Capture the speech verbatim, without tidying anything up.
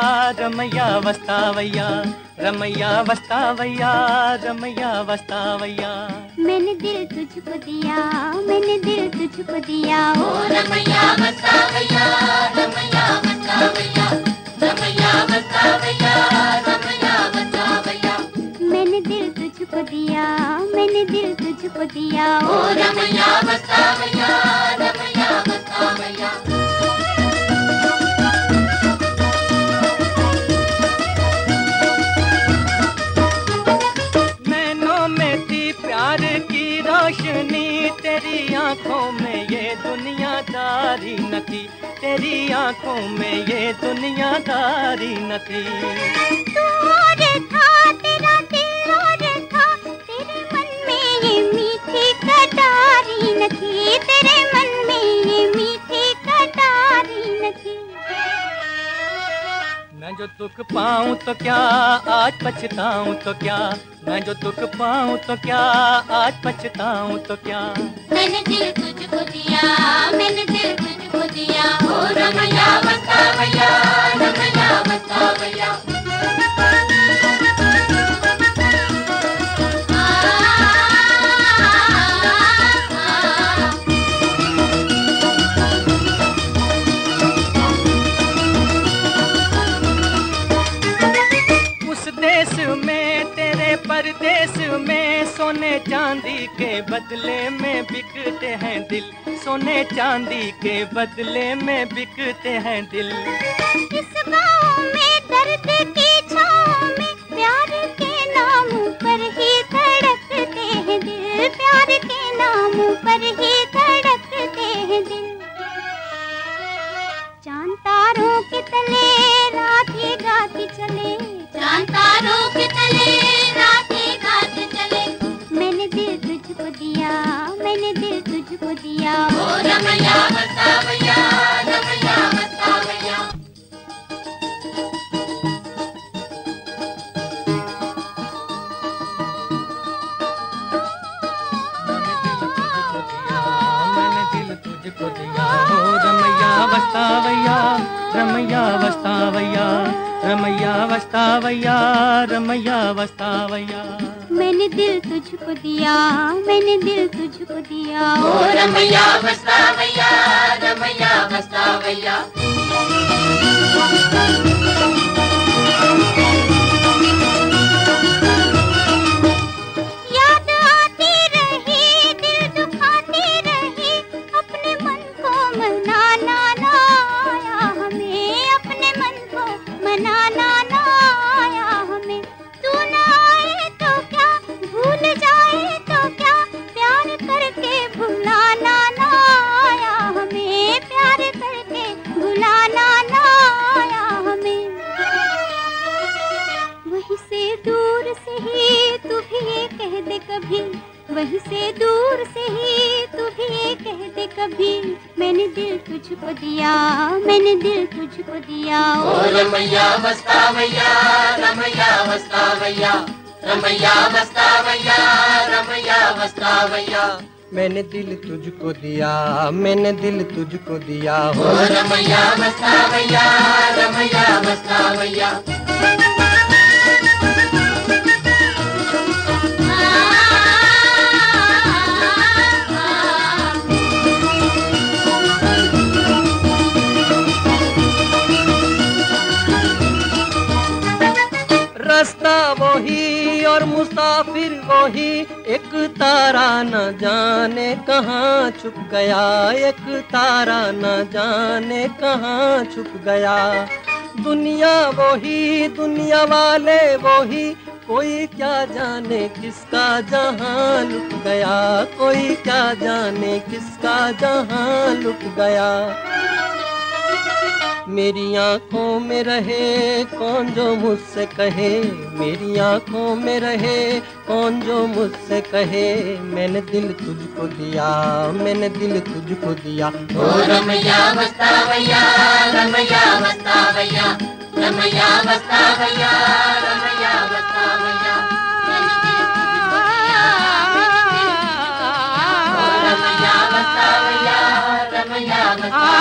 रमैया वस्तावैया रमैया वस्तावैया रमैया वस्तावैया। मैंने दिल तुझको दिया, मैंने दिल तुझको दिया, ओ रमैया वस्तावैया रमैया वस्तावैया रमैया वस्तावैया रमैया वस्तावैया। मैंने दिल तुझको दिया, मैंने दिल तुझको दिया, ओ रमैया वस्तावैया रमैया वस्तावैया। नैनों में थी प्यार की रोशनी, तेरी आंखों में ये दुनियादारी न थी, तेरी आंखों में ये दुनियादारी न थी। तू और था तेरा दिल और था, तेरे मन में ये मीठी कटारी न थी, तेरे मन में ये मीठी कटारी न थी। मैं जो दुख पाऊं तो क्या आज पछताऊं तो क्या, मैं जो दुख पाऊं तो क्या आज पछताऊं तो क्या। मैंने दिल तुझको दिया, मैंने दिल तुझको दिया, ओ रमैया वस्तावैया रमैया वस्तावैया। देश में तेरे परदेश में सोने चांदी के बदले में बिकते हैं दिल, सोने चांदी के बदले में बिकते हैं दिल। इस गाँव में दर्द की छाँव में प्यार के नाम पर ही धड़कते हैं दिल, प्यार के नाम पर ही धड़कते हैं दिल। चांद तारों के तले रात ही गाती चले, चांद तारों के तले रात ही गाती चले। मैंने दिल तुझको दिया, मैंने दिल तुझको दिया, ओ रमैया वस्तावैया रमैया वस्तावैया। मैंने दिल तुझको दिया, ओ रमैया वस्तावैया रमैया वस्तावैया रमैया वस्तावैया रमैया वस्तावैया। मैंने दिल तुझको दिया, मैंने दिल तुझको दिया, ओ रमैया वस्तावैया रमैया वस्तावैया। याद आती रही, दिल दुखाती रही, अपने मन को मनाना ना आया हमें, अपने मन को मनाना ना आया हमें। तू ना आए तो क्या, भूल जाए तो क्या, प्यार करके भुलाना ना आया हमें, प्यार करके भुलाना ना आया हमें। वहीं से दूर से ही तू भी ये कह दे कभी, वहीं से दूर से ही तू भी ये कह दे कभी, मैंने दिल तुझको दिया, मैंने दिल तुझको दिया, ओ रमैया वस्तावैया रमैया वस्तावैया रमैया वस्तावैया रमैया वस्तावैया। मैंने दिल तुझको दिया, मैंने दिल तुझको दिया, ओ रमैया वस्तावैया रमैया वस्तावैया। रास्ता वही और मुसाफिर वही, एक तारा न जाने कहाँ छुप गया, एक तारा न जाने कहाँ छुप गया। दुनिया वही, दुनिया वाले वही, कोई क्या जाने किसका जहां लुट गया, कोई क्या जाने किसका जहां लुट गया। मेरी आंखों में रहे कौन जो मुझसे कहे, मेरी आंखों में रहे कौन जो मुझसे कहे, मैंने दिल तुझको दिया, मैंने दिल तुझको दिया, ओ रमैया वस्तावैया रमैया वस्तावैया रमैया वस्तावैया रमैया वस्तावैया। रमैया वस्तावैया रमैया वस्तावैया।